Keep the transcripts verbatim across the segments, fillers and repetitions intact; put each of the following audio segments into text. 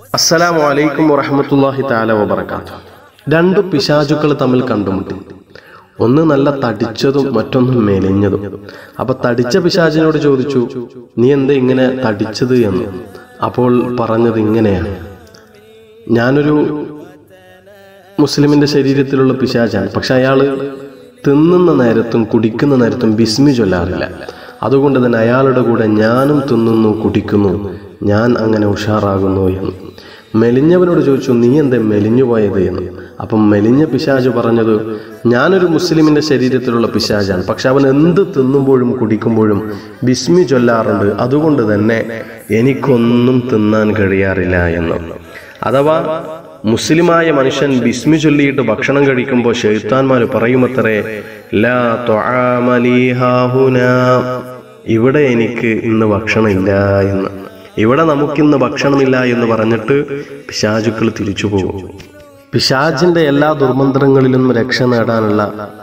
അസ്സലാമു അലൈക്കും വറഹ്മത്തുള്ളാഹി തആല വബറകാതുഹു. രണ്ട് പിശാചുക്കൾ തമ്മിൽ കണ്ടുമുട്ടി. ഒന്ന് നല്ല തടിച്ചതും മറ്റൊന്ന് മെലിഞ്ഞതും. അപ്പൊ തടിച്ച പിശാചിനോട് ചോദിച്ചു, നീ എന്താ ഇങ്ങനെ തടിച്ചത് എന്ന്. അപ്പോൾ പറഞ്ഞത് ഇങ്ങനെയാണ്, ഞാനൊരു മുസ്ലിമിന്റെ ശരീരത്തിലുള്ള പിശാചാണ്, പക്ഷെ അയാൾ തിന്നുന്ന നേരത്തും കുടിക്കുന്ന നേരത്തും ബിസ്മി ചൊല്ലാറില്ല. അതുകൊണ്ട് തന്നെ അയാളുടെ കൂടെ ഞാനും തിന്നുന്നു കുടിക്കുന്നു, ഞാൻ അങ്ങനെ ഉഷാറാകുന്നു എന്ന്. മെലിഞ്ഞവനോട് ചോദിച്ചു, നീ എന്താ മെലിഞ്ഞു പോയത് എന്ന്. അപ്പം മെലിഞ്ഞ പിശാച് പറഞ്ഞത്, ഞാനൊരു മുസ്ലിമിന്റെ ശരീരത്തിലുള്ള പിശാചാണ്, പക്ഷെ അവൻ എന്ത് തിന്നുമ്പോഴും കുടിക്കുമ്പോഴും ബിസ്മി ചൊല്ലാറുണ്ട്, അതുകൊണ്ട് തന്നെ എനിക്കൊന്നും തിന്നാൻ കഴിയാറില്ല എന്ന്. അഥവാ മുസ്ലിമായ മനുഷ്യൻ ബിസ്മി ചൊല്ലിയിട്ട് ഭക്ഷണം കഴിക്കുമ്പോൾ ശൈത്താന്മാർ പറയുമത്രേ, ലാ തുആമ ലീ ഹാഹുനാ, ഇവിടെ എനിക്ക് ഇന്ന് ഭക്ഷണമില്ല എന്ന്. ഇവിടെ നമുക്കിന്ന് ഭക്ഷണമില്ല എന്ന് പറഞ്ഞിട്ട് പിശാചുക്കൾ തിരിച്ചു പോകും. പിശാചിന്റെ എല്ലാ ദുർമന്ത്രങ്ങളിൽ നിന്നും രക്ഷ നേടാനുള്ള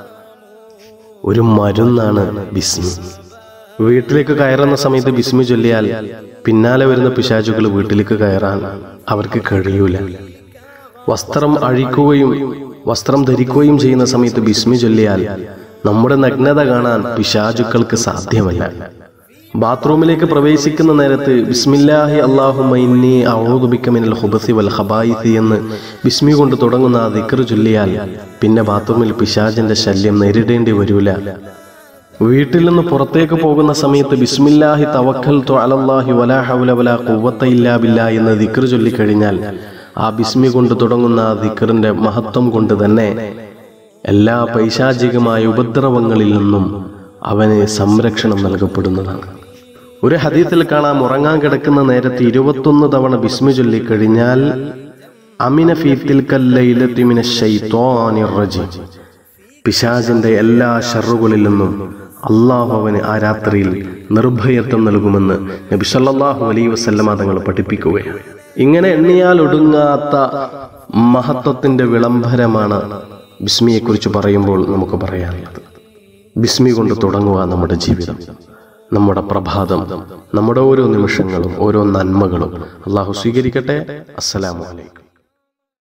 ഒരു മരുന്നാണ് ബിസ്മി. വീട്ടിലേക്ക് കയറുന്ന സമയത്ത് ബിസ്മി ചൊല്ലിയാൽ പിന്നാലെ വരുന്ന പിശാചുക്കൾ വീട്ടിലേക്ക് കയറാൻ അവർക്ക് കഴിയൂല. വസ്ത്രം അഴിക്കുകയും വസ്ത്രം ധരിക്കുകയും ചെയ്യുന്ന സമയത്ത് ബിസ്മി ചൊല്ലിയാൽ നമ്മുടെ നഗ്നത കാണാൻ പിശാചുക്കൾക്ക് സാധ്യമല്ല. ബാത്റൂമിലേക്ക് പ്രവേശിക്കുന്ന നേരത്ത് ബിസ്മില്ലാഹി അല്ലാഹുമ്മ ഇന്നി അഊദു ബിക മിനൽ ഖുബസി വൽ ഖബായിസി എന്ന് ബിസ്മി കൊണ്ട് തുടങ്ങുന്ന ആ ദിക്ർ ചൊല്ലിയാൽ പിന്നെ ബാത്റൂമിൽ പിശാചിന്റെ ശല്യം നേരിടേണ്ടി വരൂല. വീട്ടിൽ നിന്ന് പുറത്തേക്ക് പോകുന്ന സമയത്ത് ബിസ്മില്ലാഹി തവക്കൽതു അലല്ലാഹി വലാ ഹൗല വലാ ഖുവത ഇല്ലാ ബില്ലാ എന്ന ദിക്ർ ചൊല്ലിക്കഴിഞ്ഞാൽ ആ ബിസ്മി കൊണ്ട് തുടങ്ങുന്ന ആ ദിക്റിന്റെ മഹത്വം കൊണ്ട് തന്നെ എല്ലാ പൈശാചികമായ ഉപദ്രവങ്ങളിൽ നിന്നും അവന് സംരക്ഷണം നൽകപ്പെടുന്നതാണ്. ഒരു ഹദീസിൽ കാണാം, ഉറങ്ങാൻ കിടക്കുന്ന നേരത്ത് ഇരുപത്തൊന്ന് തവണ ബിസ്മി ചൊല്ലിക്കഴിഞ്ഞാൽ അമിന ഫീ തിൽക്കൽ ലൈലത്തി മിനശ് ശൈത്വാനിർ റജീം, പിശാചിന്റെ എല്ലാ ശർറുകളിൽ നിന്നും അള്ളാഹു അവന് ആ രാത്രിയിൽ നിർഭയത്വം നൽകുമെന്ന് നബി സല്ലല്ലാഹു അലൈഹി വസല്ലമ തങ്ങൾ പഠിപ്പിക്കുകയാണ്. ഇങ്ങനെ എണ്ണിയാൽ ഒടുങ്ങാത്ത മഹത്വത്തിന്റെ വിളംബരമാണ് ബിസ്മിയെ കുറിച്ച് പറയുമ്പോൾ നമുക്ക് പറയാനുള്ളത്. ബിസ്മി കൊണ്ട് തുടങ്ങുക നമ്മുടെ ജീവിതം, നമ്മുടെ പ്രഭാതം, നമ്മുടെ ഓരോ നിമിഷങ്ങളും ഓരോ നന്മകളും അള്ളാഹു സ്വീകരിക്കട്ടെ. അസ്സലാമു അലൈക്കും.